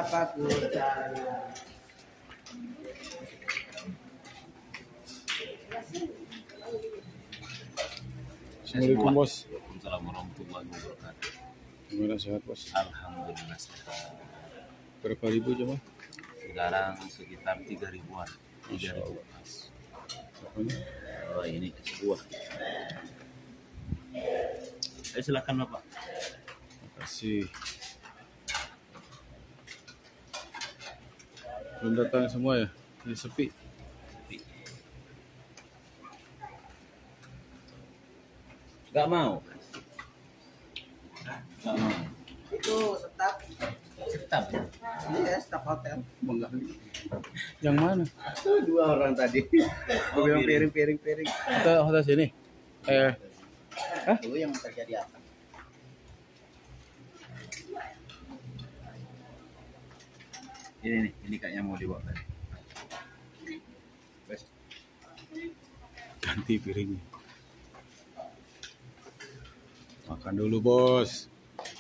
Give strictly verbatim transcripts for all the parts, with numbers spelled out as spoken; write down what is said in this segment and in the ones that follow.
aku percaya. Assalamualaikum bos. Waalaikumsalam warahmatullahi wabarakatuh. Gimana sehat bos? Alhamdulillah sehat. Berapa ribu coba? Sekarang sekitar tiga ribuan. Tiga ribu. Apanya? Oh ini sebuah. Eh silakan bapak. Makasih. Belum datang semua ya? Ini sepi. Sepi. Gak mau. Gak mau. Itu staf. Tetap. Iya, staf hotel. Menggali. Yang mana? Tuh dua orang tadi. Oh, Gue bilang piring. piring, piring, piring. Hotel hotel sini. Eh, Hah? Itu yang terjadi apa? Ini nih, ini kayaknya mau dibawa tadi. Bes. ganti piringnya. Makan dulu bos.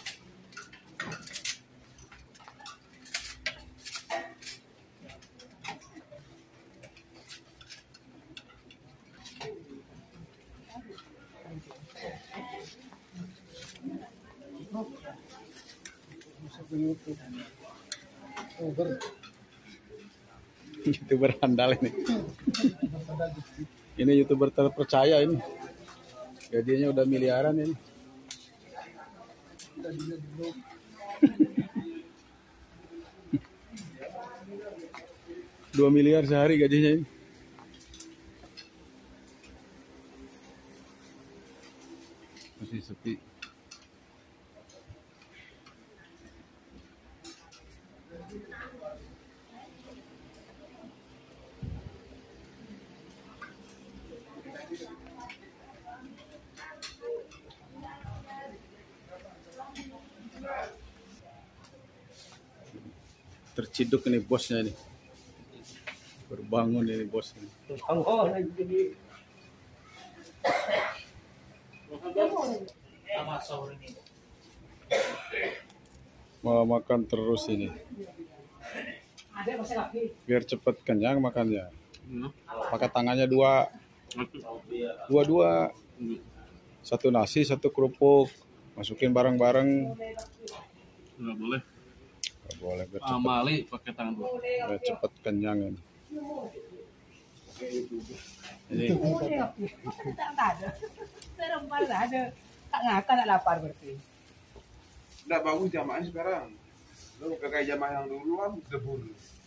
YouTuber handal ini. Ini YouTuber terpercaya ini. Gajinya udah miliaran ini. Dua miliar sehari gajinya ini. Masih sepi. Terciduk ini bosnya ini. Berbangun ini bosnya. Oh, lagi jadi. Mau makan terus ini. Biar cepet kenyang makannya. Pakai tangannya dua. Dua-dua. Satu nasi, satu kerupuk. Masukin bareng-bareng. Nggak boleh. Nggak boleh biar cepet, Amali pakai tangan dua. biar cepet kenyang ini. Ini Tak ada. Serempal tak ada. Tak ngakak nak lapar berarti. Nggak bagus jamaahnya sekarang. Lu kayak jamaah yang dulu kan debur.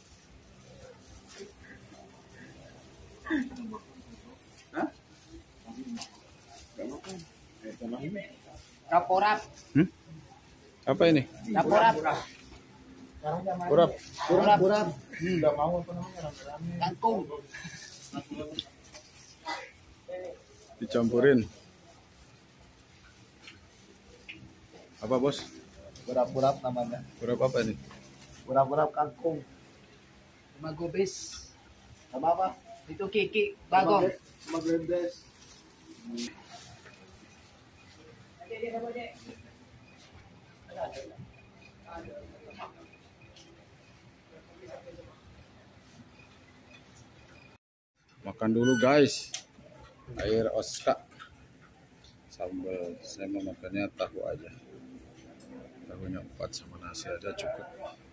Hah? Nggak makan. Eh, jamaah ini. Raporap. hmm? Apa ini? Raporap. Urap. Urap. Urap. Nggak mau apa namanya rame-rame. Kangkung. Dicampurin. Apa bos? Urap-urap namanya. Urap apa ini? Urap-urap kangkung. Sama gobes. Sama apa? Itu kiki bagong. Sama glendes. Makan dulu guys. Air oska. Sambal. Saya mau makannya tahu aja. Tahunya empat sama nasi aja cukup.